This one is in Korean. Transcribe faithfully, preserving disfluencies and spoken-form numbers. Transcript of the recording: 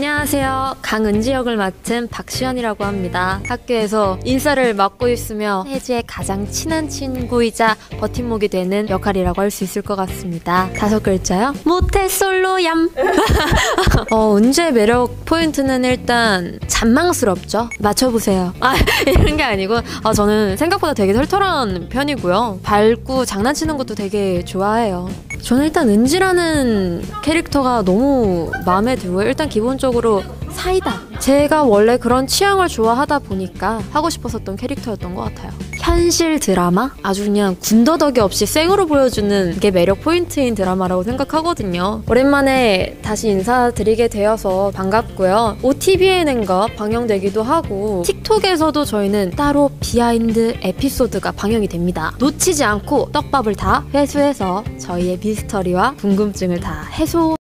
안녕하세요. 강은지 역을 맡은 박시연이라고 합니다. 학교에서 인싸를 맡고 있으며 혜지의 가장 친한 친구이자 버팀목이 되는 역할이라고 할 수 있을 것 같습니다. 다섯 글자요? 모태솔로얌. 어, 은지의 매력 포인트는 일단 잔망스럽죠? 맞춰보세요. 아, 이런 게 아니고 어, 저는 생각보다 되게 털털한 편이고요. 밝고 장난치는 것도 되게 좋아해요. 저는 일단 은지라는 캐릭터가 너무 마음에 들고요. 일단 기본적으로 사이다. 제가 원래 그런 취향을 좋아하다 보니까 하고 싶었었던 캐릭터였던 것 같아요. 현실 드라마? 아주 그냥 군더더기 없이 생으로 보여주는 게 매력 포인트인 드라마라고 생각하거든요. 오랜만에 다시 인사드리게 되어서 반갑고요. 오티비엔엔가 방영되기도 하고 틱톡에서도 저희는 따로 비하인드 에피소드가 방영이 됩니다. 놓치지 않고 떡밥을 다 회수해서 저희의 미스터리와 궁금증을 다 해소